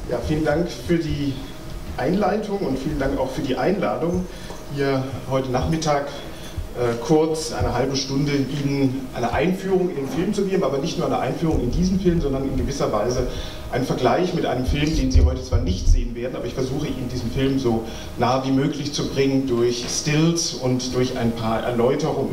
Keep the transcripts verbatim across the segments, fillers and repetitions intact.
Ja, vielen Dank für die Einleitung und vielen Dank auch für die Einladung, hier heute Nachmittag äh, kurz eine halbe Stunde Ihnen eine Einführung in den Film zu geben, aber nicht nur eine Einführung in diesen Film, sondern in gewisser Weise einen Vergleich mit einem Film, den Sie heute zwar nicht sehen werden, aber ich versuche Ihnen diesen Film so nah wie möglich zu bringen durch Stills und durch ein paar Erläuterungen.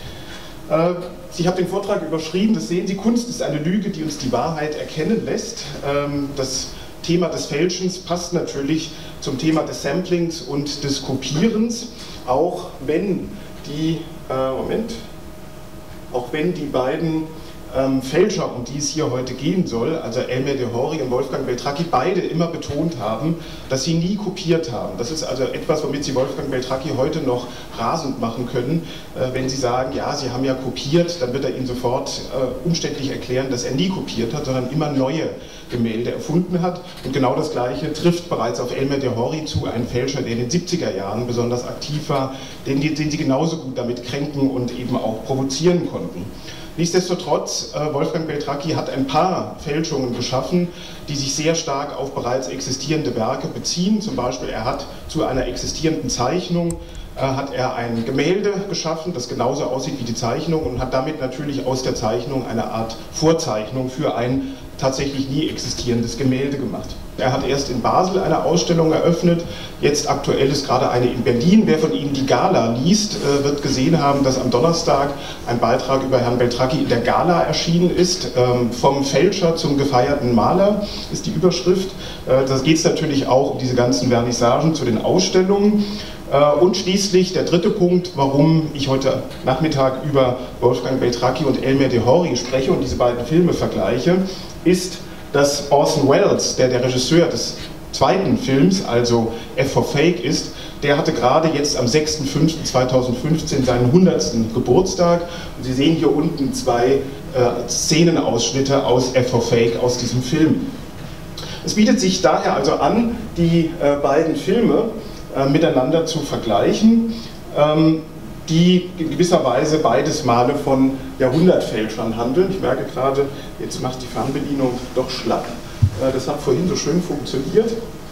Äh, Ich habe den Vortrag überschrieben, das sehen Sie, Kunst ist eine Lüge, die uns die Wahrheit erkennen lässt. Ähm, das Thema des Fälschens passt natürlich zum Thema des Samplings und des Kopierens, auch wenn die, äh, Moment, auch wenn die beiden ähm, Fälscher, um die es hier heute gehen soll, also Elmer de Hory und Wolfgang Beltracchi, beide immer betont haben, dass sie nie kopiert haben. Das ist also etwas, womit sie Wolfgang Beltracchi heute noch rasend machen können. Äh, wenn sie sagen, ja, sie haben ja kopiert, dann wird er ihnen sofort äh, umständlich erklären, dass er nie kopiert hat, sondern immer neue Gemälde erfunden hat. Und genau das Gleiche trifft bereits auf Elmer de Hory zu, einen Fälscher, der in den siebziger Jahren besonders aktiv war, den, den sie genauso gut damit kränken und eben auch provozieren konnten. Nichtsdestotrotz, äh, Wolfgang Beltracchi hat ein paar Fälschungen geschaffen, die sich sehr stark auf bereits existierende Werke beziehen. Zum Beispiel, er hat zu einer existierenden Zeichnung äh, hat er ein Gemälde geschaffen, das genauso aussieht wie die Zeichnung und hat damit natürlich aus der Zeichnung eine Art Vorzeichnung für ein tatsächlich nie existierendes Gemälde gemacht. Er hat erst in Basel eine Ausstellung eröffnet, jetzt aktuell ist gerade eine in Berlin. Wer von Ihnen die Gala liest, wird gesehen haben, dass am Donnerstag ein Beitrag über Herrn Beltracchi in der Gala erschienen ist. Vom Fälscher zum gefeierten Maler ist die Überschrift. Da geht es natürlich auch um diese ganzen Vernissagen zu den Ausstellungen. Und schließlich der dritte Punkt, warum ich heute Nachmittag über Wolfgang Beltracchi und Elmer de Hory spreche und diese beiden Filme vergleiche, ist, dass Orson Welles, der der Regisseur des zweiten Films, also F for Fake ist, der hatte gerade jetzt am sechsten fünften zweitausendfünfzehn seinen hundertsten Geburtstag. Und Sie sehen hier unten zwei äh, Szenenausschnitte aus F for Fake, aus diesem Film. Es bietet sich daher also an, die äh, beiden Filme äh, miteinander zu vergleichen, ähm, die in gewisser Weise beides Male von Jahrhundertfälschern handeln. Ich merke gerade, jetzt macht die Fernbedienung doch schlapp. Das hat vorhin so schön funktioniert,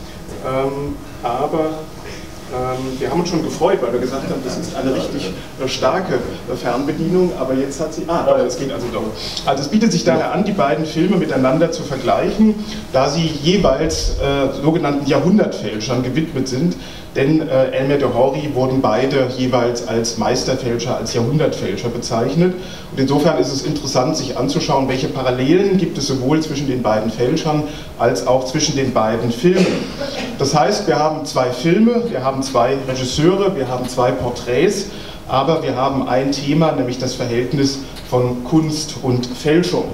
aber wir haben uns schon gefreut, weil wir gesagt haben, das ist eine richtig starke Fernbedienung, aber jetzt hat sie, ah, doch, es geht also doch. Also es bietet sich daher an, die beiden Filme miteinander zu vergleichen, da sie jeweils äh, sogenannten Jahrhundertfälschern gewidmet sind, denn äh, Elmer de Hory wurden beide jeweils als Meisterfälscher, als Jahrhundertfälscher bezeichnet. Und insofern ist es interessant, sich anzuschauen, welche Parallelen gibt es sowohl zwischen den beiden Fälschern als auch zwischen den beiden Filmen. Das heißt, wir haben zwei Filme, wir haben zwei Regisseure, wir haben zwei Porträts, aber wir haben ein Thema, nämlich das Verhältnis von Kunst und Fälschung.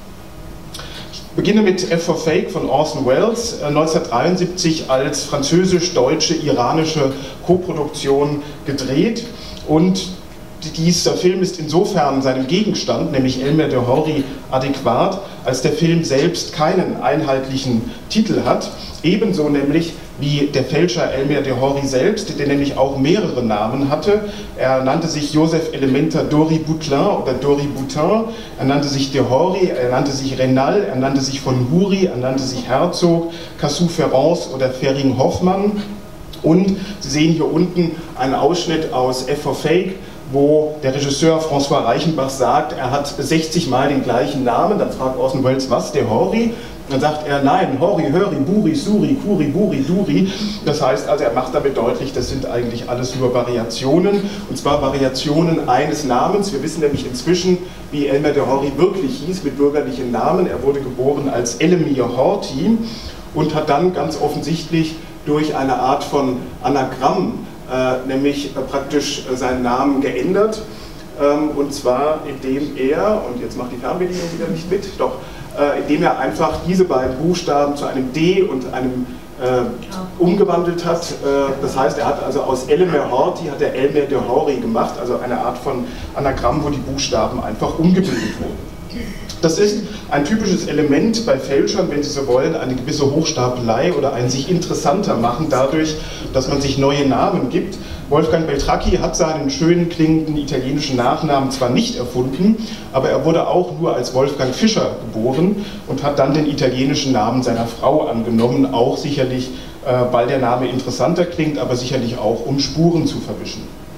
Ich beginne mit F for Fake von Orson Welles, neunzehnhundertdreiundsiebzig als französisch-deutsche, iranische Koproduktion gedreht. Und dieser Film ist insofern seinem Gegenstand, nämlich Elmer de Hory, adäquat, als der Film selbst keinen einheitlichen Titel hat. Ebenso nämlich wie der Fälscher Elmer de Hory selbst, der nämlich auch mehrere Namen hatte. Er nannte sich Joseph Elementa Dory Boutlin oder Dory Boutin, er nannte sich de Hory, er nannte sich Renal, er nannte sich von Huri, er nannte sich Herzog, Cassou-Ferrance oder Fering-Hoffmann. Und Sie sehen hier unten einen Ausschnitt aus F for Fake, wo der Regisseur François Reichenbach sagt, er hat sechzig Mal den gleichen Namen. Dann fragt Orson Welles, was, der Hory? Dann sagt er, nein, Hori, Höri, Buri, Suri, Kuri, Buri, Duri. Das heißt also, er macht damit deutlich, das sind eigentlich alles nur Variationen, und zwar Variationen eines Namens. Wir wissen nämlich inzwischen, wie Elmer de Hory wirklich hieß, mit bürgerlichen Namen. Er wurde geboren als Elemir Horthy und hat dann ganz offensichtlich durch eine Art von Anagramm, äh, nämlich äh, praktisch äh, seinen Namen geändert. Ähm, und zwar indem er, und jetzt macht die Fernbedienung wieder nicht mit, doch, Äh, indem er einfach diese beiden Buchstaben zu einem D und einem äh, umgewandelt hat. Äh, das heißt, er hat also aus Elmer Horthy hat er Elmer de Hory gemacht, also eine Art von Anagramm, wo die Buchstaben einfach umgebildet wurden. Das ist ein typisches Element bei Fälschern, wenn sie so wollen, eine gewisse Hochstapelei oder ein sich interessanter machen dadurch, dass man sich neue Namen gibt. Wolfgang Beltracchi hat seinen schön klingenden italienischen Nachnamen zwar nicht erfunden, aber er wurde auch nur als Wolfgang Fischer geboren und hat dann den italienischen Namen seiner Frau angenommen, auch sicherlich, äh, weil der Name interessanter klingt, aber sicherlich auch, um Spuren zu verwischen.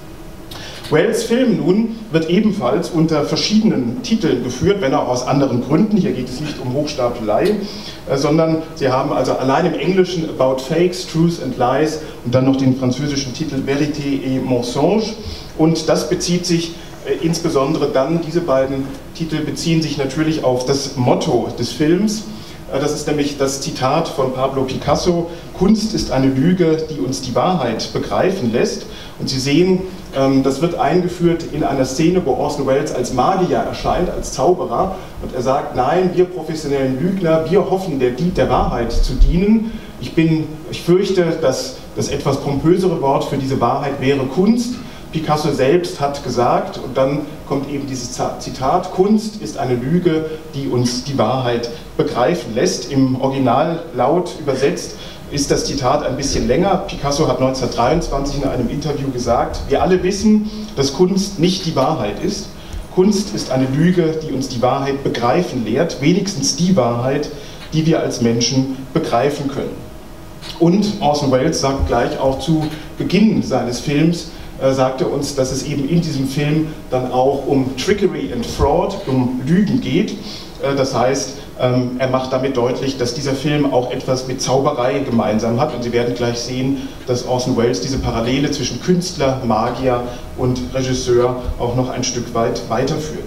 Wells' Film nun wird ebenfalls unter verschiedenen Titeln geführt, wenn auch aus anderen Gründen. Hier geht es nicht um Hochstapelei, äh, sondern Sie haben also allein im Englischen About Fakes, Truth and Lies und dann noch den französischen Titel Vérité et Mensonge. Und das bezieht sich äh, insbesondere dann, diese beiden Titel beziehen sich natürlich auf das Motto des Films. Äh, das ist nämlich das Zitat von Pablo Picasso: Kunst ist eine Lüge, die uns die Wahrheit begreifen lässt. Und Sie sehen, das wird eingeführt in einer Szene, wo Orson Welles als Magier erscheint, als Zauberer. Und er sagt, nein, wir professionellen Lügner, wir hoffen, der, der Wahrheit zu dienen. Ich, bin, ich fürchte, dass das etwas pompösere Wort für diese Wahrheit wäre Kunst. Picasso selbst hat gesagt, und dann kommt eben dieses Zitat, Kunst ist eine Lüge, die uns die Wahrheit begreifen lässt. Im Originallaut übersetzt ist das Zitat ein bisschen länger. Picasso hat neunzehnhundertdreiundzwanzig in einem Interview gesagt, wir alle wissen, dass Kunst nicht die Wahrheit ist. Kunst ist eine Lüge, die uns die Wahrheit begreifen lehrt, wenigstens die Wahrheit, die wir als Menschen begreifen können. Und Orson Welles sagt gleich auch zu Beginn seines Films, äh, sagt er uns, dass es eben in diesem Film dann auch um Trickery and Fraud, um Lügen geht. Äh, das heißt, er macht damit deutlich, dass dieser Film auch etwas mit Zauberei gemeinsam hat. Und Sie werden gleich sehen, dass Orson Welles diese Parallele zwischen Künstler, Magier und Regisseur auch noch ein Stück weit weiterführt.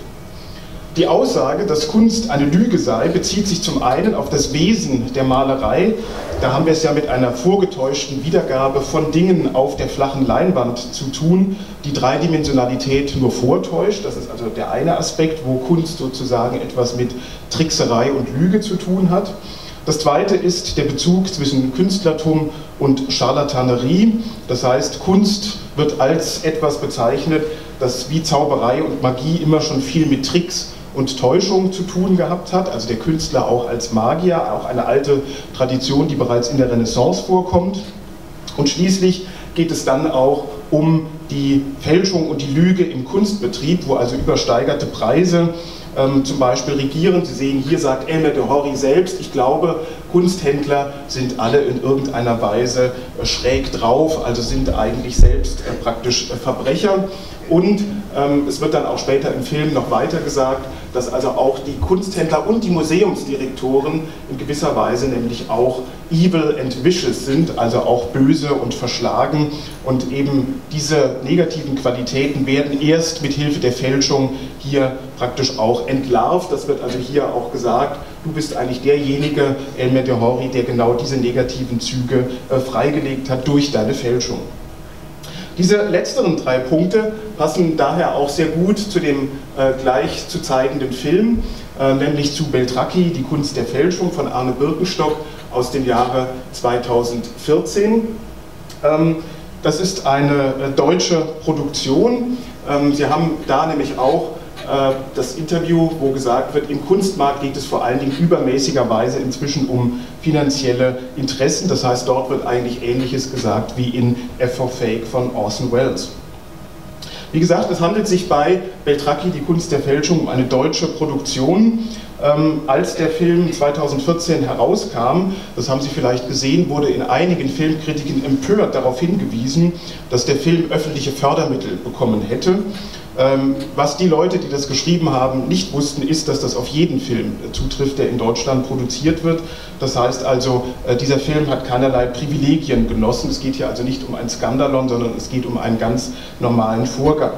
Die Aussage, dass Kunst eine Lüge sei, bezieht sich zum einen auf das Wesen der Malerei. Da haben wir es ja mit einer vorgetäuschten Wiedergabe von Dingen auf der flachen Leinwand zu tun, die Dreidimensionalität nur vortäuscht. Das ist also der eine Aspekt, wo Kunst sozusagen etwas mit Trickserei und Lüge zu tun hat. Das zweite ist der Bezug zwischen Künstlertum und Charlatanerie. Das heißt, Kunst wird als etwas bezeichnet, das wie Zauberei und Magie immer schon viel mit Tricks und Täuschung zu tun gehabt hat, also der Künstler auch als Magier, auch eine alte Tradition, die bereits in der Renaissance vorkommt. Und schließlich geht es dann auch um die Fälschung und die Lüge im Kunstbetrieb, wo also übersteigerte Preise ähm, zum Beispiel regieren. Sie sehen, hier sagt Elmer de Horry selbst, ich glaube, Kunsthändler sind alle in irgendeiner Weise äh, schräg drauf, also sind eigentlich selbst äh, praktisch äh, Verbrecher. Und ähm, es wird dann auch später im Film noch weiter gesagt, dass also auch die Kunsthändler und die Museumsdirektoren in gewisser Weise nämlich auch evil and vicious sind, also auch böse und verschlagen. Und eben diese negativen Qualitäten werden erst mit Hilfe der Fälschung hier praktisch auch entlarvt. Das wird also hier auch gesagt, du bist eigentlich derjenige, Elmer de Horry, der genau diese negativen Züge äh, freigelegt hat durch deine Fälschung. Diese letzteren drei Punkte passen daher auch sehr gut zu dem äh, gleich zu zeigenden Film, äh, nämlich zu Beltracchi, die Kunst der Fälschung von Arne Birkenstock aus dem Jahre zweitausendvierzehn. Ähm, das ist eine äh, deutsche Produktion. Ähm, Sie haben da nämlich auch äh, das Interview, wo gesagt wird, im Kunstmarkt geht es vor allen Dingen übermäßigerweise inzwischen um finanzielle Interessen. Das heißt, dort wird eigentlich Ähnliches gesagt wie in F for Fake von Orson Welles. Wie gesagt, es handelt sich bei Beltracchi, die Kunst der Fälschung, um eine deutsche Produktion. Ähm, als der Film zweitausendvierzehn herauskam, das haben Sie vielleicht gesehen, wurde in einigen Filmkritiken empört darauf hingewiesen, dass der Film öffentliche Fördermittel bekommen hätte. Ähm, was die Leute, die das geschrieben haben, nicht wussten, ist, dass das auf jeden Film zutrifft, der in Deutschland produziert wird. Das heißt also, äh, dieser Film hat keinerlei Privilegien genossen. Es geht hier also nicht um ein Skandalon, sondern es geht um einen ganz normalen Vorgang.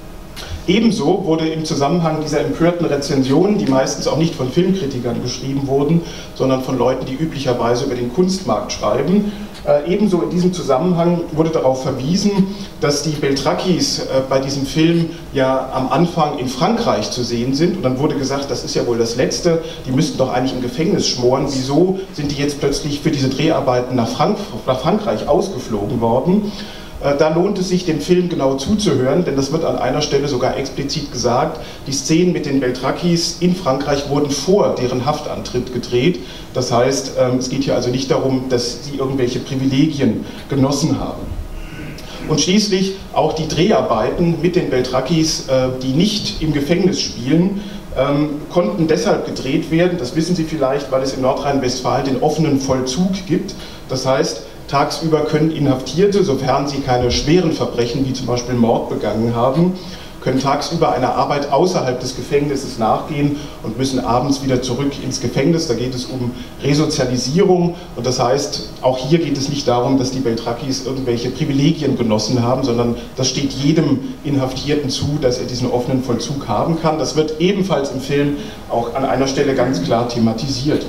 Ebenso wurde im Zusammenhang dieser empörten Rezensionen, die meistens auch nicht von Filmkritikern geschrieben wurden, sondern von Leuten, die üblicherweise über den Kunstmarkt schreiben, äh, ebenso in diesem Zusammenhang wurde darauf verwiesen, dass die Beltracchis äh, bei diesem Film ja am Anfang in Frankreich zu sehen sind. Und dann wurde gesagt, das ist ja wohl das Letzte, die müssten doch eigentlich im Gefängnis schmoren. Wieso sind die jetzt plötzlich für diese Dreharbeiten nach, Frank nach Frankreich ausgeflogen worden? Da lohnt es sich, dem Film genau zuzuhören, denn das wird an einer Stelle sogar explizit gesagt. Die Szenen mit den Beltrakis in Frankreich wurden vor deren Haftantritt gedreht. Das heißt, es geht hier also nicht darum, dass sie irgendwelche Privilegien genossen haben. Und schließlich auch die Dreharbeiten mit den Beltrakis, die nicht im Gefängnis spielen, konnten deshalb gedreht werden, das wissen Sie vielleicht, weil es in Nordrhein-Westfalen den offenen Vollzug gibt. Das heißt, tagsüber können Inhaftierte, sofern sie keine schweren Verbrechen wie zum Beispiel Mord begangen haben, können tagsüber einer Arbeit außerhalb des Gefängnisses nachgehen und müssen abends wieder zurück ins Gefängnis. Da geht es um Resozialisierung und das heißt, auch hier geht es nicht darum, dass die Beltrakis irgendwelche Privilegien genossen haben, sondern das steht jedem Inhaftierten zu, dass er diesen offenen Vollzug haben kann. Das wird ebenfalls im Film auch an einer Stelle ganz klar thematisiert.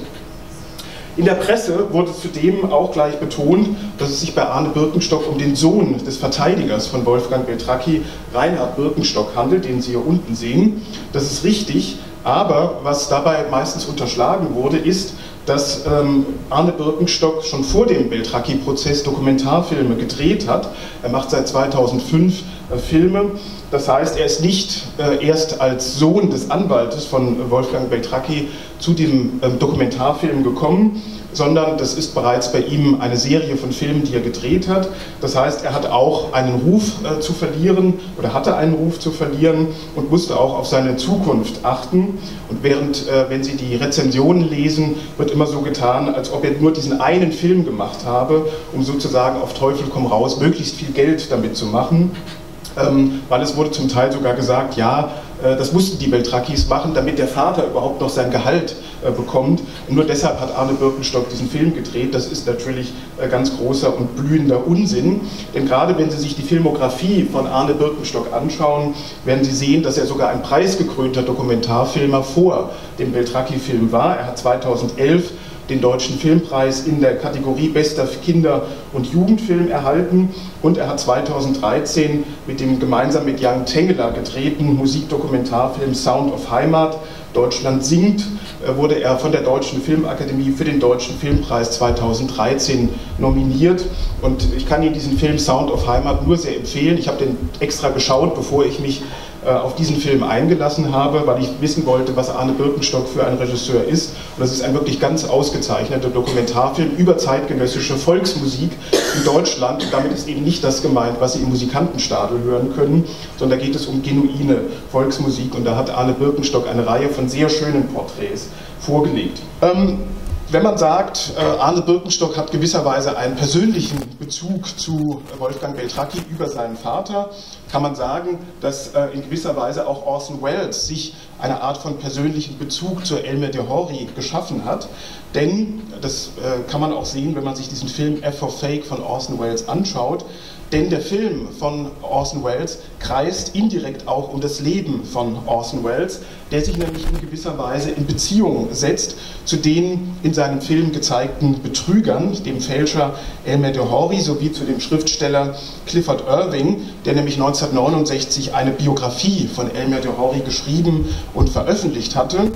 In der Presse wurde zudem auch gleich betont, dass es sich bei Arne Birkenstock um den Sohn des Verteidigers von Wolfgang Beltracchi, Reinhard Birkenstock, handelt, den Sie hier unten sehen. Das ist richtig, aber was dabei meistens unterschlagen wurde, ist, dass ähm, Arne Birkenstock schon vor dem Beltracchi-Prozess Dokumentarfilme gedreht hat. Er macht seit zweitausendfünf äh, Filme. Das heißt, er ist nicht äh, erst als Sohn des Anwaltes von Wolfgang Beltracchi zu diesem äh, Dokumentarfilm gekommen, sondern das ist bereits bei ihm eine Serie von Filmen, die er gedreht hat. Das heißt, er hat auch einen Ruf äh, zu verlieren oder hatte einen Ruf zu verlieren und musste auch auf seine Zukunft achten. Und während, äh, wenn Sie die Rezensionen lesen, wird immer so getan, als ob er nur diesen einen Film gemacht habe, um sozusagen auf Teufel komm raus möglichst viel Geld damit zu machen. Ähm, weil es wurde zum Teil sogar gesagt, ja, äh, das mussten die Beltrakis machen, damit der Vater überhaupt noch sein Gehalt äh, bekommt. Und nur deshalb hat Arne Birkenstock diesen Film gedreht. Das ist natürlich äh, ganz großer und blühender Unsinn. Denn gerade wenn Sie sich die Filmografie von Arne Birkenstock anschauen, werden Sie sehen, dass er sogar ein preisgekrönter Dokumentarfilmer vor dem Beltracchi-Film war. Er hat zweitausendelf den Deutschen Filmpreis in der Kategorie Bester Kinder- und Jugendfilm erhalten und er hat zweitausenddreizehn mit dem gemeinsam mit Jan Tengeler gedrehten Musikdokumentarfilm Sound of Heimat, Deutschland singt, wurde er von der Deutschen Filmakademie für den Deutschen Filmpreis zweitausenddreizehn nominiert und ich kann Ihnen diesen Film Sound of Heimat nur sehr empfehlen. Ich habe den extra geschaut, bevor ich mich auf diesen Film eingelassen habe, weil ich wissen wollte, was Arne Birkenstock für ein Regisseur ist. Und das ist ein wirklich ganz ausgezeichneter Dokumentarfilm über zeitgenössische Volksmusik in Deutschland. Und damit ist eben nicht das gemeint, was Sie im Musikantenstadel hören können, sondern da geht es um genuine Volksmusik. Und da hat Arne Birkenstock eine Reihe von sehr schönen Porträts vorgelegt. Ähm, Wenn man sagt, Arne Birkenstock hat gewisserweise einen persönlichen Bezug zu Wolfgang Beltracchi über seinen Vater, kann man sagen, dass in gewisser Weise auch Orson Welles sich eine Art von persönlichen Bezug zu Elmer de Horry geschaffen hat. Denn, das kann man auch sehen, wenn man sich diesen Film F for Fake von Orson Welles anschaut, denn der Film von Orson Welles kreist indirekt auch um das Leben von Orson Welles, der sich nämlich in gewisser Weise in Beziehung setzt zu den in seinem Film gezeigten Betrügern, dem Fälscher Elmer de Horry sowie zu dem Schriftsteller Clifford Irving, der nämlich neunzehnhundertneunundsechzig eine Biografie von Elmer de Horry geschrieben und veröffentlicht hatte.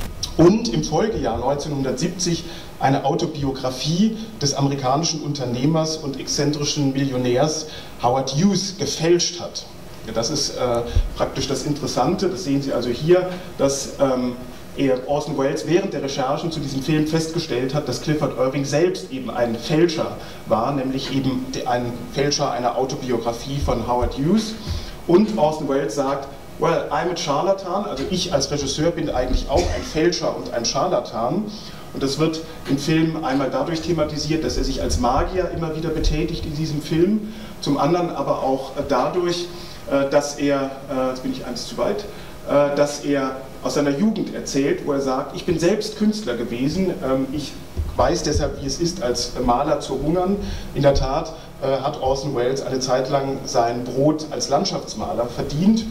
Und im Folgejahr neunzehnhundertsiebzig eine Autobiografie des amerikanischen Unternehmers und exzentrischen Millionärs Howard Hughes gefälscht hat. Ja, das ist äh, praktisch das Interessante, das sehen Sie also hier, dass ähm, er, Orson Welles während der Recherchen zu diesem Film festgestellt hat, dass Clifford Irving selbst eben ein Fälscher war, nämlich eben ein Fälscher einer Autobiografie von Howard Hughes. Und Orson Welles sagt, well, I'm a Charlatan, also ich als Regisseur bin eigentlich auch ein Fälscher und ein Scharlatan. Und das wird im Film einmal dadurch thematisiert, dass er sich als Magier immer wieder betätigt in diesem Film, zum anderen aber auch dadurch, dass er, jetzt bin ich eins zu weit, dass er aus seiner Jugend erzählt, wo er sagt, ich bin selbst Künstler gewesen, ich weiß deshalb, wie es ist, als Maler zu hungern. In der Tat hat Orson Welles eine Zeit lang sein Brot als Landschaftsmaler verdient.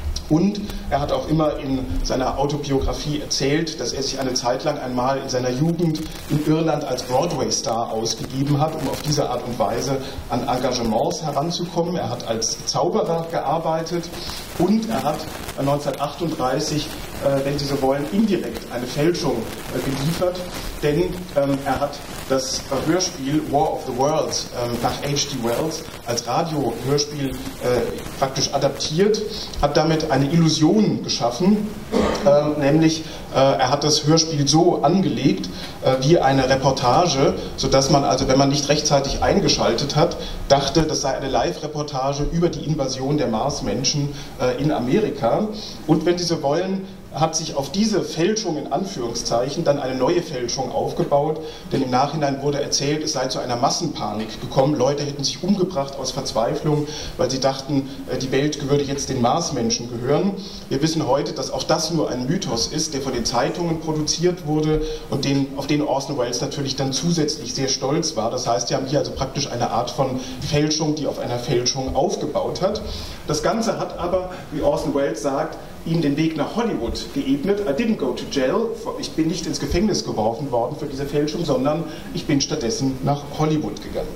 Und er hat auch immer in seiner Autobiografie erzählt, dass er sich eine Zeit lang einmal in seiner Jugend in Irland als Broadway-Star ausgegeben hat, um auf diese Art und Weise an Engagements heranzukommen. Er hat als Zauberer gearbeitet Und er hat neunzehnhundertachtunddreißig, äh, wenn Sie so wollen, indirekt eine Fälschung äh, geliefert, denn ähm, er hat das äh, Hörspiel War of the Worlds ähm, nach H G Wells als Radiohörspiel äh, praktisch adaptiert, hat damit eine Illusion geschaffen, äh, nämlich äh, er hat das Hörspiel so angelegt äh, wie eine Reportage, sodass man also, wenn man nicht rechtzeitig eingeschaltet hat, dachte, das sei eine Live-Reportage über die Invasion der Marsmenschen äh, in Amerika. Und wenn Sie so wollen, hat sich auf diese Fälschung in Anführungszeichen dann eine neue Fälschung aufgebaut, denn im Nachhinein wurde erzählt, es sei zu einer Massenpanik gekommen, Leute hätten sich umgebracht aus Verzweiflung, weil sie dachten, die Welt würde jetzt den Marsmenschen gehören. Wir wissen heute, dass auch das nur ein Mythos ist, der von den Zeitungen produziert wurde und den, auf den Orson Welles natürlich dann zusätzlich sehr stolz war. Das heißt, wir haben hier also praktisch eine Art von Fälschung, die auf einer Fälschung aufgebaut hat. Das Ganze hat aber, wie Orson Welles sagt, ihm den Weg nach Hollywood geebnet. I didn't go to jail. Ich bin nicht ins Gefängnis geworfen worden für diese Fälschung, sondern ich bin stattdessen nach Hollywood gegangen.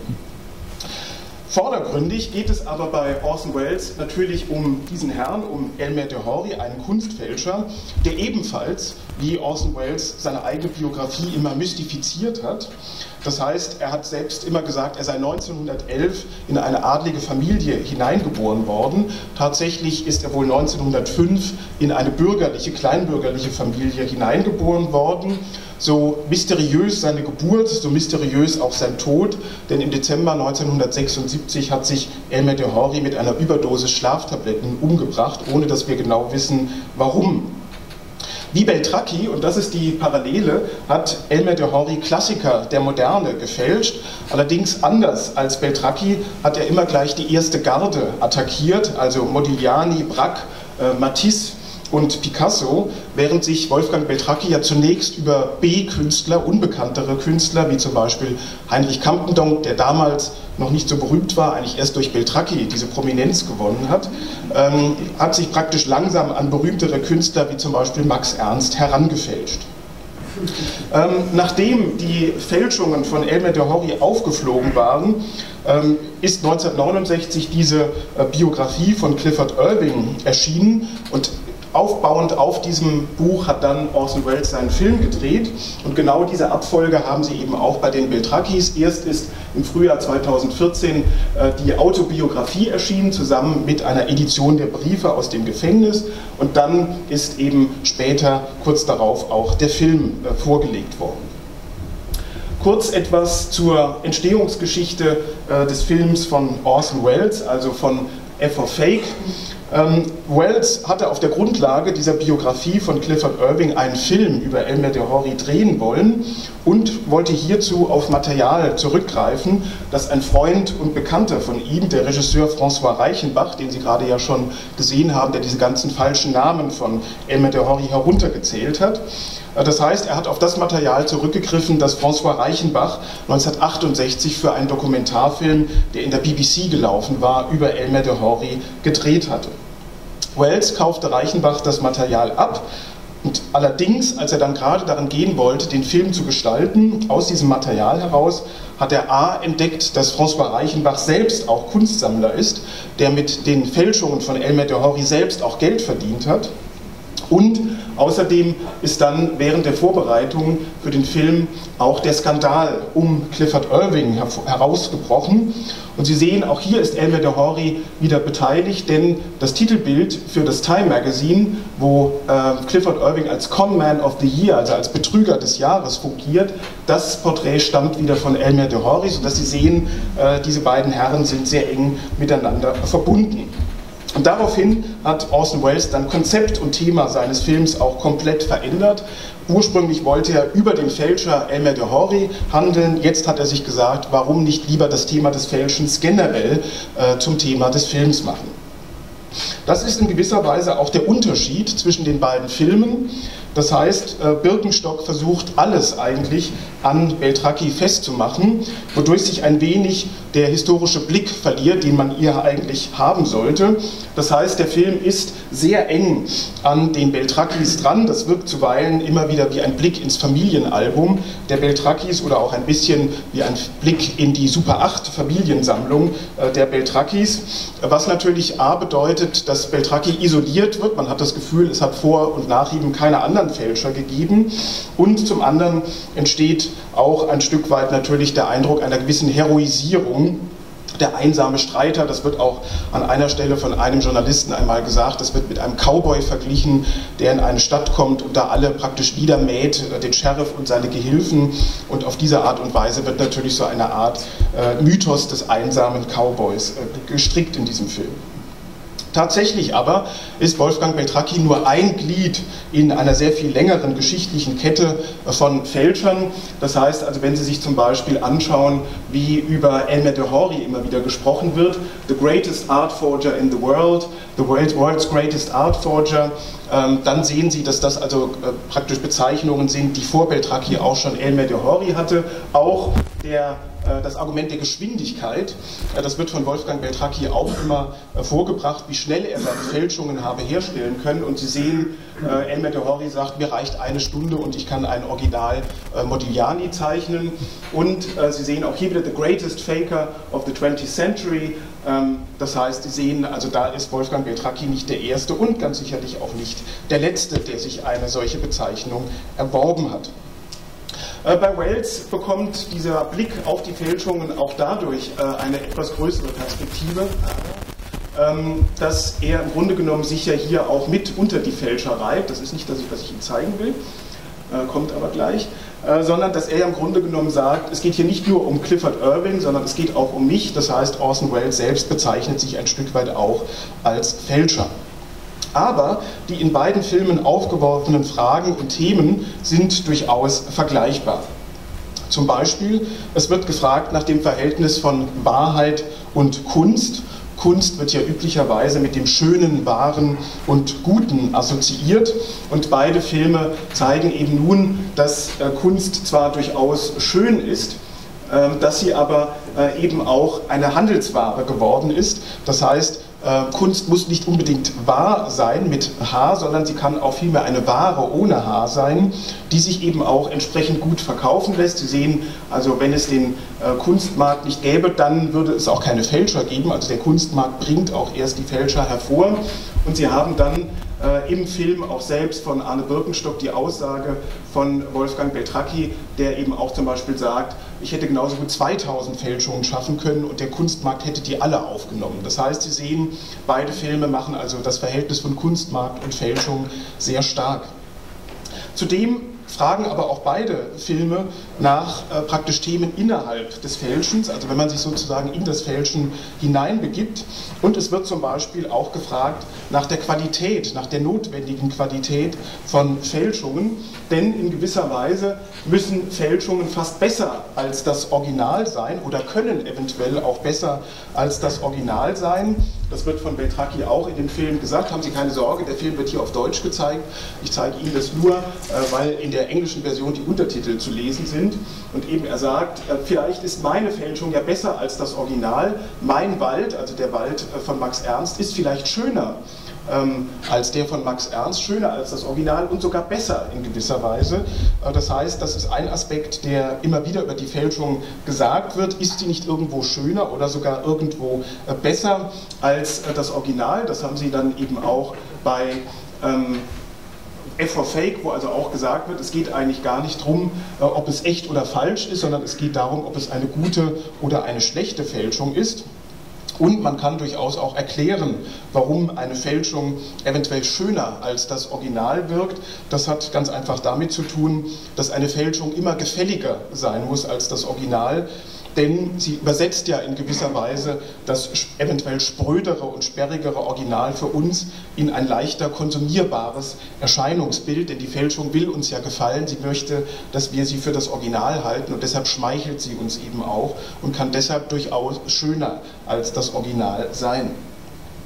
Vordergründig geht es aber bei Orson Welles natürlich um diesen Herrn, um Elmer de Horry, einen Kunstfälscher, der ebenfalls, wie Orson Welles, seine eigene Biografie immer mystifiziert hat. Das heißt, er hat selbst immer gesagt, er sei neunzehnhundertelf in eine adlige Familie hineingeboren worden. Tatsächlich ist er wohl neunzehnhundertfünf in eine bürgerliche, kleinbürgerliche Familie hineingeboren worden. So mysteriös seine Geburt, so mysteriös auch sein Tod, denn im Dezember neunzehnhundertsechsundsiebzig hat sich Elmer de Horry mit einer Überdosis Schlaftabletten umgebracht, ohne dass wir genau wissen, warum. Wie Beltracchi, und das ist die Parallele, hat Elmer de Horry Klassiker der Moderne gefälscht. Allerdings anders als Beltracchi hat er immer gleich die erste Garde attackiert, also Modigliani, Braque, äh, Matisse und Picasso, während sich Wolfgang Beltracchi ja zunächst über B-Künstler, unbekanntere Künstler, wie zum Beispiel Heinrich Campendonck, der damals noch nicht so berühmt war, eigentlich erst durch Beltracchi diese Prominenz gewonnen hat, ähm, hat sich praktisch langsam an berühmtere Künstler wie zum Beispiel Max Ernst herangefälscht. Ähm, nachdem die Fälschungen von Elmer de Horry aufgeflogen waren, ähm, ist neunzehnhundertneunundsechzig diese äh, Biografie von Clifford Irving erschienen und aufbauend auf diesem Buch hat dann Orson Welles seinen Film gedreht und genau diese Abfolge haben Sie eben auch bei den Beltracchis. Erst ist im Frühjahr zweitausendvierzehn äh, die Autobiografie erschienen, zusammen mit einer Edition der Briefe aus dem Gefängnis und dann ist eben später, kurz darauf, auch der Film äh, vorgelegt worden. Kurz etwas zur Entstehungsgeschichte äh, des Films von Orson Welles, also von F for Fake. Ähm, Welles hatte auf der Grundlage dieser Biografie von Clifford Irving einen Film über Elmer de Horry drehen wollen und wollte hierzu auf Material zurückgreifen, das ein Freund und Bekannter von ihm, der Regisseur François Reichenbach, den Sie gerade ja schon gesehen haben, der diese ganzen falschen Namen von Elmer de Horry heruntergezählt hat. Das heißt, er hat auf das Material zurückgegriffen, das François Reichenbach neunzehnhundertachtundsechzig für einen Dokumentarfilm, der in der B B C gelaufen war, über Elmer de Horry gedreht hatte. Welles kaufte Reichenbach das Material ab und allerdings, als er dann gerade daran gehen wollte, den Film zu gestalten, aus diesem Material heraus, hat er A entdeckt, dass François Reichenbach selbst auch Kunstsammler ist, der mit den Fälschungen von Elmer de Horry selbst auch Geld verdient hat. Und außerdem ist dann während der Vorbereitung für den Film auch der Skandal um Clifford Irving herausgebrochen. Und Sie sehen, auch hier ist Elmer de Horry wieder beteiligt, denn das Titelbild für das Time Magazine, wo äh, Clifford Irving als Conman of the Year, also als Betrüger des Jahres fungiert, das Porträt stammt wieder von Elmer de Horry, sodass Sie sehen, äh, diese beiden Herren sind sehr eng miteinander verbunden. Und daraufhin hat Orson Welles dann Konzept und Thema seines Films auch komplett verändert. Ursprünglich wollte er über den Fälscher Elmer de Horry handeln. Jetzt hat er sich gesagt, warum nicht lieber das Thema des Fälschens generell äh, zum Thema des Films machen. Das ist in gewisser Weise auch der Unterschied zwischen den beiden Filmen. Das heißt, Birkenstock versucht alles eigentlich an Beltracchi festzumachen, wodurch sich ein wenig der historische Blick verliert, den man ihr eigentlich haben sollte. Das heißt, der Film ist sehr eng an den Beltracchis dran. Das wirkt zuweilen immer wieder wie ein Blick ins Familienalbum der Beltracchis oder auch ein bisschen wie ein Blick in die Super acht Familiensammlung der Beltracchis, was natürlich A bedeutet, dass Beltracchi isoliert wird. Man hat das Gefühl, es hat vor und nach ihm keine anderen Fälscher gegeben. Und zum anderen entsteht auch ein Stück weit natürlich der Eindruck einer gewissen Heroisierung. Der einsame Streiter, das wird auch an einer Stelle von einem Journalisten einmal gesagt, das wird mit einem Cowboy verglichen, der in eine Stadt kommt und da alle praktisch niedermäht, den Sheriff und seine Gehilfen, und auf diese Art und Weise wird natürlich so eine Art äh, Mythos des einsamen Cowboys äh, gestrickt in diesem Film. Tatsächlich aber ist Wolfgang Beltracchi nur ein Glied in einer sehr viel längeren geschichtlichen Kette von Fälschern. Das heißt also, wenn Sie sich zum Beispiel anschauen, wie über Elmer de Horry immer wieder gesprochen wird, the greatest art forger in the world, the world's greatest art forger, ähm, dann sehen Sie, dass das also äh, praktisch Bezeichnungen sind, die vor Beltracchi auch schon Elmer de Horry hatte. Auch der Das Argument der Geschwindigkeit, das wird von Wolfgang Beltracchi auch immer vorgebracht, wie schnell er seine Fälschungen habe herstellen können. Und Sie sehen, Elmer de Horry sagt, mir reicht eine Stunde und ich kann ein Original Modigliani zeichnen. Und Sie sehen auch hier wieder the greatest faker of the twentieth century. Das heißt, Sie sehen, also da ist Wolfgang Beltracchi nicht der Erste und ganz sicherlich auch nicht der Letzte, der sich eine solche Bezeichnung erworben hat. Bei Welles bekommt dieser Blick auf die Fälschungen auch dadurch eine etwas größere Perspektive, dass er im Grunde genommen sich ja hier auch mit unter die Fälscher reibt. Das ist nicht das, was ich Ihnen zeigen will, kommt aber gleich, sondern dass er im Grunde genommen sagt, es geht hier nicht nur um Clifford Irving, sondern es geht auch um mich. Das heißt, Orson Welles selbst bezeichnet sich ein Stück weit auch als Fälscher. Aber die in beiden Filmen aufgeworfenen Fragen und Themen sind durchaus vergleichbar. Zum Beispiel, es wird gefragt nach dem Verhältnis von Wahrheit und Kunst. Kunst wird ja üblicherweise mit dem Schönen, Wahren und Guten assoziiert. Und beide Filme zeigen eben nun, dass Kunst zwar durchaus schön ist, dass sie aber eben auch eine Handelsware geworden ist. Das heißt, Kunst muss nicht unbedingt wahr sein mit H, sondern sie kann auch vielmehr eine Ware ohne H sein, die sich eben auch entsprechend gut verkaufen lässt. Sie sehen, also wenn es den äh, Kunstmarkt nicht gäbe, dann würde es auch keine Fälscher geben. Also der Kunstmarkt bringt auch erst die Fälscher hervor. Und Sie haben dann äh, im Film auch selbst von Arne Birkenstock die Aussage von Wolfgang Beltracchi, der eben auch zum Beispiel sagt, ich hätte genauso gut zweitausend Fälschungen schaffen können und der Kunstmarkt hätte die alle aufgenommen. Das heißt, Sie sehen, beide Filme machen also das Verhältnis von Kunstmarkt und Fälschung sehr stark. Zudem fragen aber auch beide Filme nach äh, praktisch Themen innerhalb des Fälschens, also wenn man sich sozusagen in das Fälschen hineinbegibt. Und es wird zum Beispiel auch gefragt nach der Qualität, nach der notwendigen Qualität von Fälschungen, denn in gewisser Weise müssen Fälschungen fast besser als das Original sein oder können eventuell auch besser als das Original sein. Das wird von Beltracchi auch in dem Film gesagt. Haben Sie keine Sorge, der Film wird hier auf Deutsch gezeigt. Ich zeige Ihnen das nur, weil in der englischen Version die Untertitel zu lesen sind. Und eben er sagt, vielleicht ist meine Fälschung ja besser als das Original. Mein Wald, also der Wald von Max Ernst, ist vielleicht schöner ähm, als der von Max Ernst, schöner als das Original und sogar besser in gewisser Weise. Das heißt, das ist ein Aspekt, der immer wieder über die Fälschung gesagt wird. Ist sie nicht irgendwo schöner oder sogar irgendwo besser als das Original? Das haben Sie dann eben auch bei ähm, F for Fake, wo also auch gesagt wird, es geht eigentlich gar nicht darum, ob es echt oder falsch ist, sondern es geht darum, ob es eine gute oder eine schlechte Fälschung ist. Und man kann durchaus auch erklären, warum eine Fälschung eventuell schöner als das Original wirkt. Das hat ganz einfach damit zu tun, dass eine Fälschung immer gefälliger sein muss als das Original. Denn sie übersetzt ja in gewisser Weise das eventuell sprödere und sperrigere Original für uns in ein leichter konsumierbares Erscheinungsbild, denn die Fälschung will uns ja gefallen, sie möchte, dass wir sie für das Original halten und deshalb schmeichelt sie uns eben auch und kann deshalb durchaus schöner als das Original sein.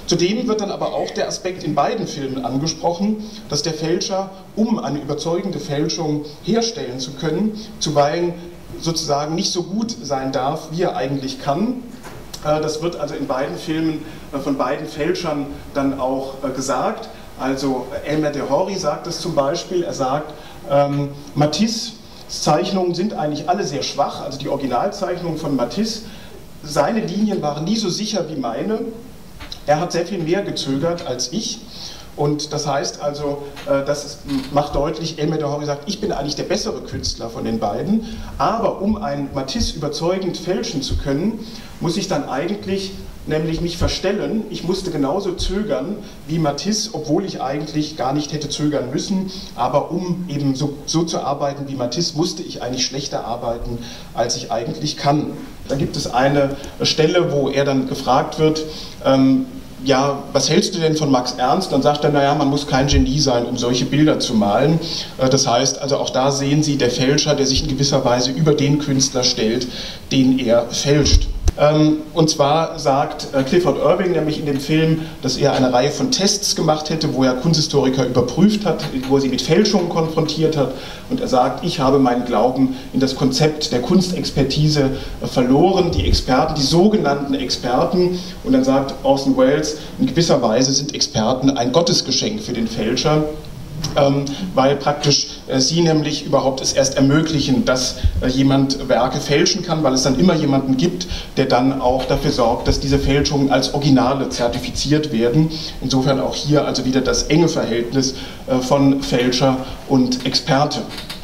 Zudem wird dann aber auch der Aspekt in beiden Filmen angesprochen, dass der Fälscher, um eine überzeugende Fälschung herstellen zu können, zuweilen sozusagen nicht so gut sein darf, wie er eigentlich kann. Das wird also in beiden Filmen von beiden Fälschern dann auch gesagt. Also Elmer de Horry sagt es zum Beispiel, er sagt, ähm, Matisse' Zeichnungen sind eigentlich alle sehr schwach, also die Originalzeichnungen von Matisse, seine Linien waren nie so sicher wie meine. Er hat sehr viel mehr gezögert als ich. Und das heißt also, das macht deutlich, Elmer de Horry sagt, ich bin eigentlich der bessere Künstler von den beiden, aber um einen Matisse überzeugend fälschen zu können, muss ich dann eigentlich nämlich mich verstellen. Ich musste genauso zögern wie Matisse, obwohl ich eigentlich gar nicht hätte zögern müssen, aber um eben so, so zu arbeiten wie Matisse, musste ich eigentlich schlechter arbeiten, als ich eigentlich kann. Da gibt es eine Stelle, wo er dann gefragt wird, ähm, ja, was hältst du denn von Max Ernst? Dann sagt er, naja, man muss kein Genie sein, um solche Bilder zu malen. Das heißt, also auch da sehen Sie der Fälscher, der sich in gewisser Weise über den Künstler stellt, den er fälscht. Und zwar sagt Clifford Irving nämlich in dem Film, dass er eine Reihe von Tests gemacht hätte, wo er Kunsthistoriker überprüft hat, wo er sie mit Fälschungen konfrontiert hat. Und er sagt, ich habe meinen Glauben in das Konzept der Kunstexpertise verloren. Die Experten, die sogenannten Experten, und dann sagt Orson Welles, in gewisser Weise sind Experten ein Gottesgeschenk für den Fälscher. Ähm, weil praktisch äh, sie nämlich überhaupt es erst ermöglichen, dass äh, jemand Werke fälschen kann, weil es dann immer jemanden gibt, der dann auch dafür sorgt, dass diese Fälschungen als Originale zertifiziert werden. Insofern auch hier also wieder das enge Verhältnis äh, von Fälscher und Experte.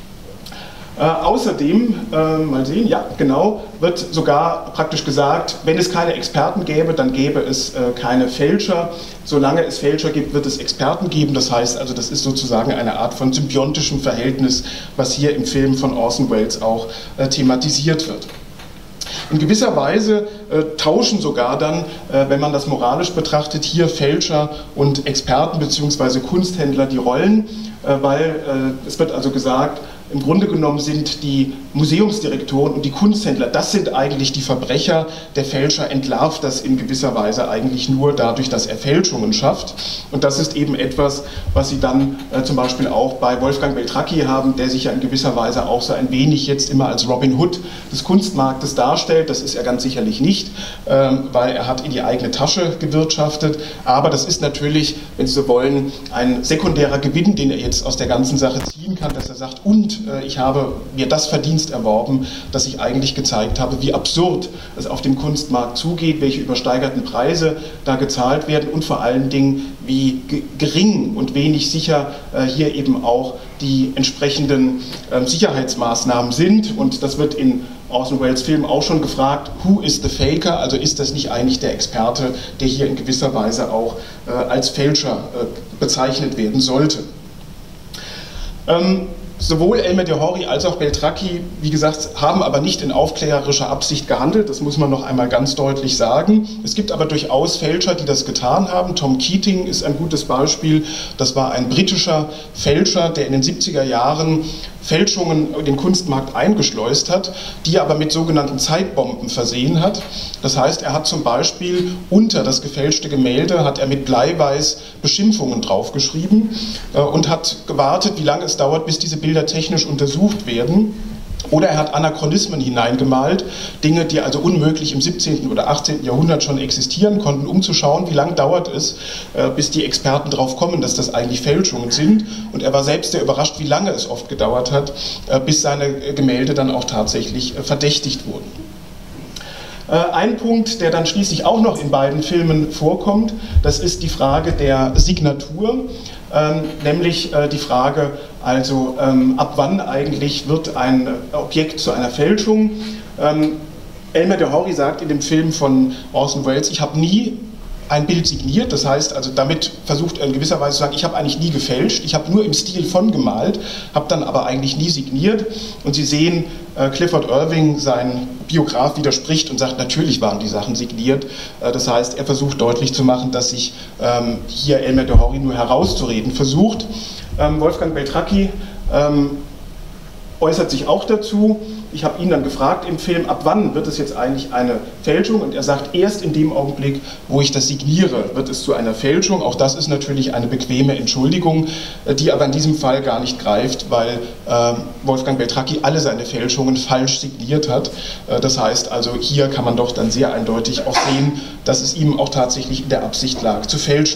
Äh, außerdem, äh, mal sehen, ja genau, wird sogar praktisch gesagt, wenn es keine Experten gäbe, dann gäbe es äh, keine Fälscher. Solange es Fälscher gibt, wird es Experten geben. Das heißt also, das ist sozusagen eine Art von symbiontischem Verhältnis, was hier im Film von Orson Welles auch äh, thematisiert wird. In gewisser Weise äh, tauschen sogar dann, äh, wenn man das moralisch betrachtet, hier Fälscher und Experten bzw. Kunsthändler die Rollen, äh, weil äh, es wird also gesagt, im Grunde genommen sind die Museumsdirektoren und die Kunsthändler, das sind eigentlich die Verbrecher. Der Fälscher entlarvt das in gewisser Weise eigentlich nur dadurch, dass er Fälschungen schafft. Und das ist eben etwas, was Sie dann äh, zum Beispiel auch bei Wolfgang Beltracchi haben, der sich ja in gewisser Weise auch so ein wenig jetzt immer als Robin Hood des Kunstmarktes darstellt. Das ist er ganz sicherlich nicht, ähm, weil er hat in die eigene Tasche gewirtschaftet. Aber das ist natürlich, wenn Sie so wollen, ein sekundärer Gewinn, den er jetzt aus der ganzen Sache ziehen kann, dass er sagt, und ich habe mir das Verdienst erworben, dass ich eigentlich gezeigt habe, wie absurd es auf dem Kunstmarkt zugeht, welche übersteigerten Preise da gezahlt werden und vor allen Dingen, wie gering und wenig sicher hier eben auch die entsprechenden Sicherheitsmaßnahmen sind. Und das wird in Orson Welles Film auch schon gefragt, who is the faker? Also ist das nicht eigentlich der Experte, der hier in gewisser Weise auch als Fälscher bezeichnet werden sollte? Ähm, Sowohl Elmer de Horry als auch Beltracchi, wie gesagt, haben aber nicht in aufklärerischer Absicht gehandelt, das muss man noch einmal ganz deutlich sagen. Es gibt aber durchaus Fälscher, die das getan haben. Tom Keating ist ein gutes Beispiel. Das war ein britischer Fälscher, der in den siebziger Jahren Fälschungen in den Kunstmarkt eingeschleust hat, die er aber mit sogenannten Zeitbomben versehen hat. Das heißt, er hat zum Beispiel unter das gefälschte Gemälde hat er mit Bleiweiß Beschimpfungen draufgeschrieben äh, und hat gewartet, wie lange es dauert, bis diese Bilder technisch untersucht werden. Oder er hat Anachronismen hineingemalt, Dinge, die also unmöglich im siebzehnten oder achtzehnten Jahrhundert schon existieren konnten, um zu schauen, wie lange dauert es, bis die Experten drauf kommen, dass das eigentlich Fälschungen sind. Und er war selbst sehr überrascht, wie lange es oft gedauert hat, bis seine Gemälde dann auch tatsächlich verdächtigt wurden. Ein Punkt, der dann schließlich auch noch in beiden Filmen vorkommt, das ist die Frage der Signatur, ähm, nämlich äh, die Frage, also ähm, ab wann eigentlich wird ein Objekt zu einer Fälschung. Ähm, Elmer de Horry sagt in dem Film von Orson Welles, ich habe nie ein Bild signiert, das heißt, also damit versucht er in gewisser Weise zu sagen, ich habe eigentlich nie gefälscht, ich habe nur im Stil von gemalt, habe dann aber eigentlich nie signiert. Und Sie sehen, äh, Clifford Irving, sein Biograf, widerspricht und sagt, natürlich waren die Sachen signiert. Äh, das heißt, er versucht deutlich zu machen, dass sich ähm, hier Elmer de Horry nur herauszureden versucht. Ähm, Wolfgang Beltracchi ähm, äußert sich auch dazu ich habe ihn dann gefragt im Film, ab wann wird es jetzt eigentlich eine Fälschung? Und er sagt, erst in dem Augenblick, wo ich das signiere, wird es zu einer Fälschung. Auch das ist natürlich eine bequeme Entschuldigung, die aber in diesem Fall gar nicht greift, weil äh, Wolfgang Beltracchi alle seine Fälschungen falsch signiert hat. Äh, das heißt also, hier kann man doch dann sehr eindeutig auch sehen, dass es ihm auch tatsächlich in der Absicht lag, zu fälschen.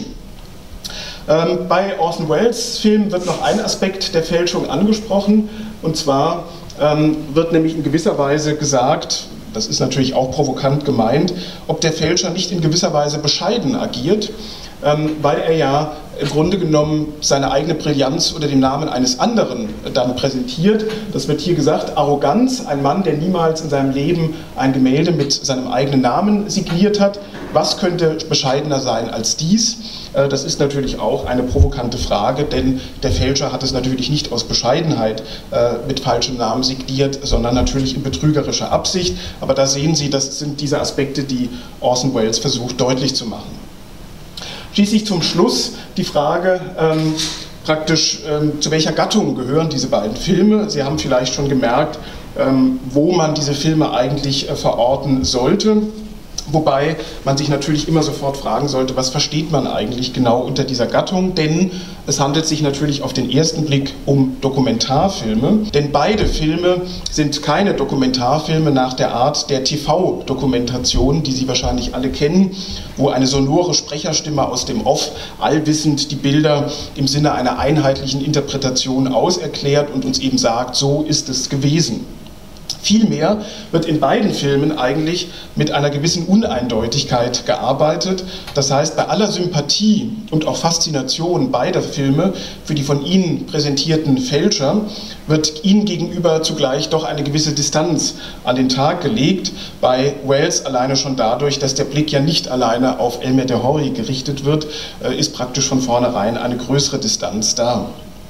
Ähm, bei Orson Welles Film wird noch ein Aspekt der Fälschung angesprochen, und zwar ähm, wird nämlich in gewisser Weise gesagt, das ist natürlich auch provokant gemeint, ob der Fälscher nicht in gewisser Weise bescheiden agiert, ähm, weil er ja im Grunde genommen seine eigene Brillanz unter dem Namen eines anderen dann präsentiert. Das wird hier gesagt, Arroganz, ein Mann, der niemals in seinem Leben ein Gemälde mit seinem eigenen Namen signiert hat. Was könnte bescheidener sein als dies? Das ist natürlich auch eine provokante Frage, denn der Fälscher hat es natürlich nicht aus Bescheidenheit mit falschem Namen signiert, sondern natürlich in betrügerischer Absicht. Aber da sehen Sie, das sind diese Aspekte, die Orson Welles versucht deutlich zu machen. Schließlich zum Schluss die Frage, ähm, praktisch ähm, zu welcher Gattung gehören diese beiden Filme. Sie haben vielleicht schon gemerkt, ähm, wo man diese Filme eigentlich äh, verorten sollte. Wobei man sich natürlich immer sofort fragen sollte, was versteht man eigentlich genau unter dieser Gattung, denn es handelt sich natürlich auf den ersten Blick um Dokumentarfilme, denn beide Filme sind keine Dokumentarfilme nach der Art der T V-Dokumentation, die Sie wahrscheinlich alle kennen, wo eine sonore Sprecherstimme aus dem Off allwissend die Bilder im Sinne einer einheitlichen Interpretation auserklärt und uns eben sagt, so ist es gewesen. Vielmehr wird in beiden Filmen eigentlich mit einer gewissen Uneindeutigkeit gearbeitet. Das heißt, bei aller Sympathie und auch Faszination beider Filme für die von ihnen präsentierten Fälscher wird ihnen gegenüber zugleich doch eine gewisse Distanz an den Tag gelegt. Bei Welles alleine schon dadurch, dass der Blick ja nicht alleine auf Elmer de Horry gerichtet wird, ist praktisch von vornherein eine größere Distanz da.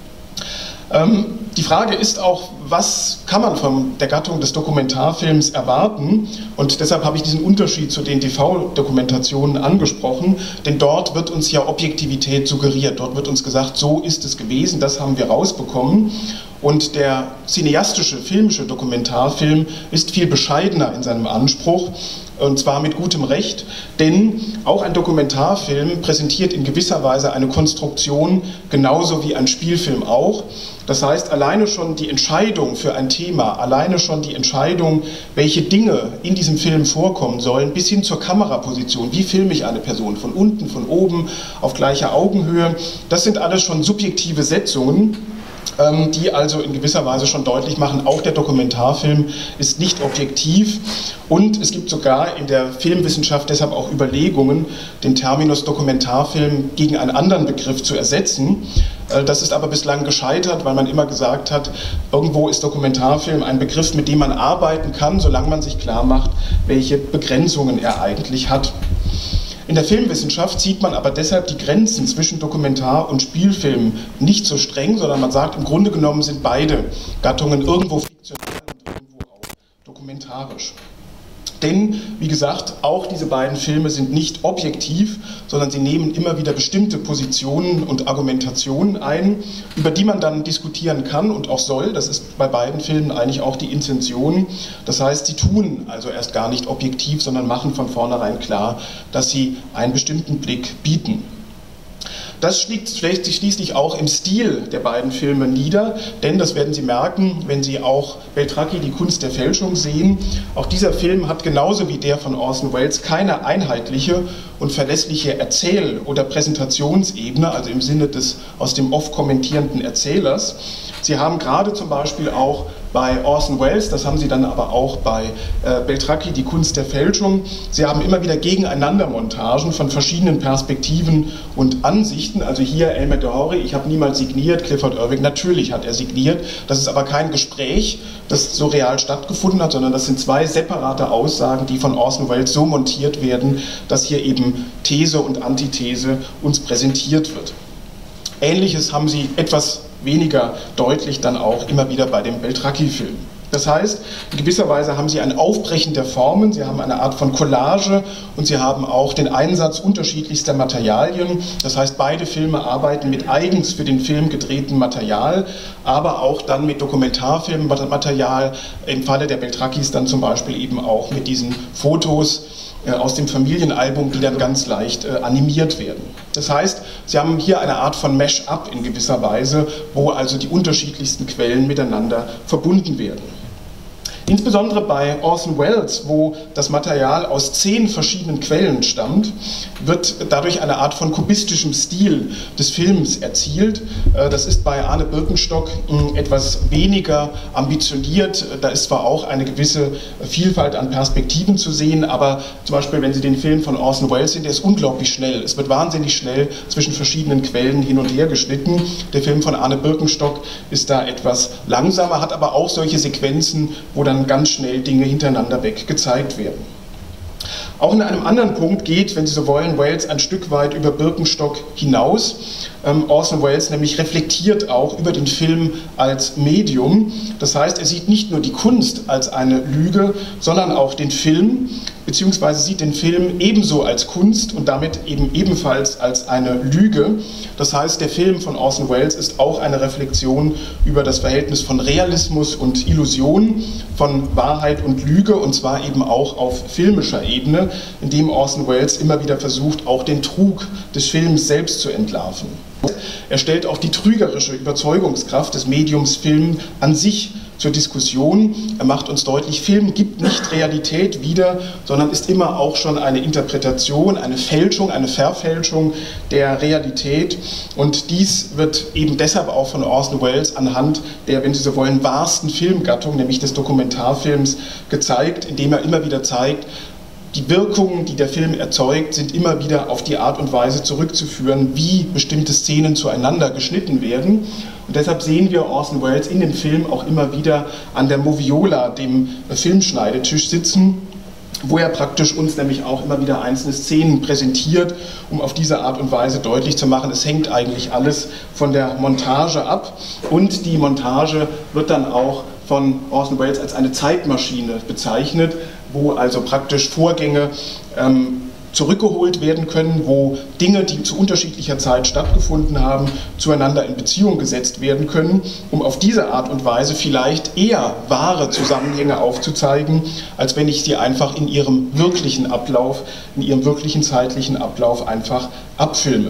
Ähm, die Frage ist auch, was kann man von der Gattung des Dokumentarfilms erwarten? Und deshalb habe ich diesen Unterschied zu den T V-Dokumentationen angesprochen, denn dort wird uns ja Objektivität suggeriert. Dort wird uns gesagt, so ist es gewesen, das haben wir rausbekommen. Und der cineastische, filmische Dokumentarfilm ist viel bescheidener in seinem Anspruch, und zwar mit gutem Recht, denn auch ein Dokumentarfilm präsentiert in gewisser Weise eine Konstruktion, genauso wie ein Spielfilm auch. Das heißt, alleine schon die Entscheidung für ein Thema, alleine schon die Entscheidung, welche Dinge in diesem Film vorkommen sollen, bis hin zur Kameraposition, wie filme ich eine Person, von unten, von oben, auf gleicher Augenhöhe, das sind alles schon subjektive Setzungen, die also in gewisser Weise schon deutlich machen, auch der Dokumentarfilm ist nicht objektiv, und es gibt sogar in der Filmwissenschaft deshalb auch Überlegungen, den Terminus Dokumentarfilm gegen einen anderen Begriff zu ersetzen. Das ist aber bislang gescheitert, weil man immer gesagt hat, irgendwo ist Dokumentarfilm ein Begriff, mit dem man arbeiten kann, solange man sich klar macht, welche Begrenzungen er eigentlich hat. In der Filmwissenschaft sieht man aber deshalb die Grenzen zwischen Dokumentar- und Spielfilm nicht so streng, sondern man sagt, im Grunde genommen sind beide Gattungen irgendwo fiktionell und irgendwo auch dokumentarisch. Denn, wie gesagt, auch diese beiden Filme sind nicht objektiv, sondern sie nehmen immer wieder bestimmte Positionen und Argumentationen ein, über die man dann diskutieren kann und auch soll. Das ist bei beiden Filmen eigentlich auch die Intention. Das heißt, sie tun also erst gar nicht objektiv, sondern machen von vornherein klar, dass sie einen bestimmten Blick bieten. Das schlägt sich schließlich auch im Stil der beiden Filme nieder, denn das werden Sie merken, wenn Sie auch Beltracchi, die Kunst der Fälschung sehen. Auch dieser Film hat genauso wie der von Orson Welles keine einheitliche und verlässliche Erzähl- oder Präsentationsebene, also im Sinne des aus dem Off kommentierenden Erzählers. Sie haben gerade zum Beispiel auch bei Orson Welles, das haben Sie dann aber auch bei äh, Beltracchi, die Kunst der Fälschung, Sie haben immer wieder gegeneinander Montagen von verschiedenen Perspektiven und Ansichten. Also hier Elmer de Horry, ich habe niemals signiert, Clifford Irving, natürlich hat er signiert. Das ist aber kein Gespräch, das so real stattgefunden hat, sondern das sind zwei separate Aussagen, die von Orson Welles so montiert werden, dass hier eben These und Antithese uns präsentiert wird. Ähnliches haben Sie etwas weniger deutlich dann auch immer wieder bei dem Beltracchi-Film. Das heißt, in gewisser Weise haben Sie ein Aufbrechen der Formen, Sie haben eine Art von Collage und Sie haben auch den Einsatz unterschiedlichster Materialien. Das heißt, beide Filme arbeiten mit eigens für den Film gedrehtem Material, aber auch dann mit Dokumentarfilmmaterial, im Falle der Beltrakis dann zum Beispiel eben auch mit diesen Fotos aus dem Familienalbum, die dann ganz leicht äh, animiert werden. Das heißt, Sie haben hier eine Art von Mash-up in gewisser Weise, wo also die unterschiedlichsten Quellen miteinander verbunden werden. Insbesondere bei Orson Welles, wo das Material aus zehn verschiedenen Quellen stammt, wird dadurch eine Art von kubistischem Stil des Films erzielt. Das ist bei Arne Birkenstock etwas weniger ambitioniert. Da ist zwar auch eine gewisse Vielfalt an Perspektiven zu sehen, aber zum Beispiel, wenn Sie den Film von Orson Welles sehen, der ist unglaublich schnell. Es wird wahnsinnig schnell zwischen verschiedenen Quellen hin und her geschnitten. Der Film von Arne Birkenstock ist da etwas langsamer, hat aber auch solche Sequenzen, wo dann ganz schnell Dinge hintereinander weg gezeigt werden. Auch in einem anderen Punkt geht, wenn Sie so wollen, Welles ein Stück weit über Birkenstock hinaus. Ähm, Orson Welles nämlich reflektiert auch über den Film als Medium. Das heißt, er sieht nicht nur die Kunst als eine Lüge, sondern auch den Film, beziehungsweise sieht den Film ebenso als Kunst und damit eben ebenfalls als eine Lüge. Das heißt, der Film von Orson Welles ist auch eine Reflexion über das Verhältnis von Realismus und Illusion, von Wahrheit und Lüge, und zwar eben auch auf filmischer Ebene, indem Orson Welles immer wieder versucht, auch den Trug des Films selbst zu entlarven. Er stellt auch die trügerische Überzeugungskraft des Mediums Film an sich zur Diskussion. Er macht uns deutlich, Film gibt nicht Realität wieder, sondern ist immer auch schon eine Interpretation, eine Fälschung, eine Verfälschung der Realität. Und dies wird eben deshalb auch von Orson Welles anhand der, wenn Sie so wollen, wahrsten Filmgattung, nämlich des Dokumentarfilms, gezeigt, indem er immer wieder zeigt, die Wirkungen, die der Film erzeugt, sind immer wieder auf die Art und Weise zurückzuführen, wie bestimmte Szenen zueinander geschnitten werden. Und deshalb sehen wir Orson Welles in dem Film auch immer wieder an der Moviola, dem Filmschneidetisch, sitzen, wo er praktisch uns nämlich auch immer wieder einzelne Szenen präsentiert, um auf diese Art und Weise deutlich zu machen, es hängt eigentlich alles von der Montage ab. Und die Montage wird dann auch von Orson Welles als eine Zeitmaschine bezeichnet, wo also praktisch Vorgänge ähm, zurückgeholt werden können, wo Dinge, die zu unterschiedlicher Zeit stattgefunden haben, zueinander in Beziehung gesetzt werden können, um auf diese Art und Weise vielleicht eher wahre Zusammenhänge aufzuzeigen, als wenn ich sie einfach in ihrem wirklichen Ablauf, in ihrem wirklichen zeitlichen Ablauf einfach abfilme.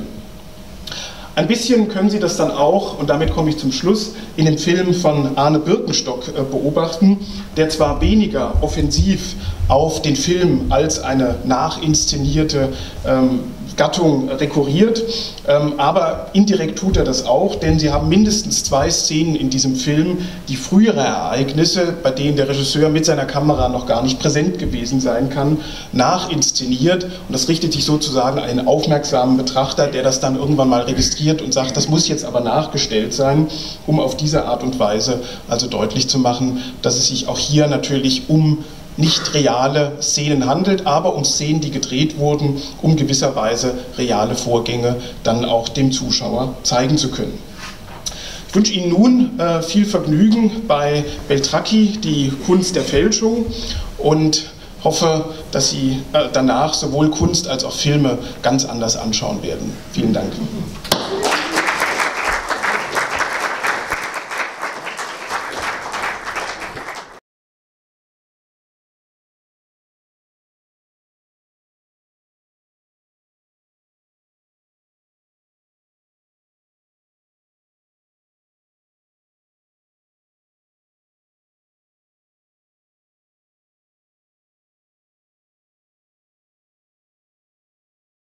Ein bisschen können Sie das dann auch, und damit komme ich zum Schluss, in dem Film von Arne Birkenstock beobachten, der zwar weniger offensiv auf den Film als eine nachinszenierte ähm, Gattung rekurriert, ähm, aber indirekt tut er das auch, denn Sie haben mindestens zwei Szenen in diesem Film, die frühere Ereignisse, bei denen der Regisseur mit seiner Kamera noch gar nicht präsent gewesen sein kann, nachinszeniert, und das richtet sich sozusagen an einen aufmerksamen Betrachter, der das dann irgendwann mal registriert und sagt, das muss jetzt aber nachgestellt sein, um auf diese Art und Weise also deutlich zu machen, dass es sich auch hier natürlich um nicht reale Szenen handelt, aber um Szenen, die gedreht wurden, um gewisserweise reale Vorgänge dann auch dem Zuschauer zeigen zu können. Ich wünsche Ihnen nun äh, viel Vergnügen bei Beltracchi, die Kunst der Fälschung, und hoffe, dass Sie äh, danach sowohl Kunst als auch Filme ganz anders anschauen werden. Vielen Dank.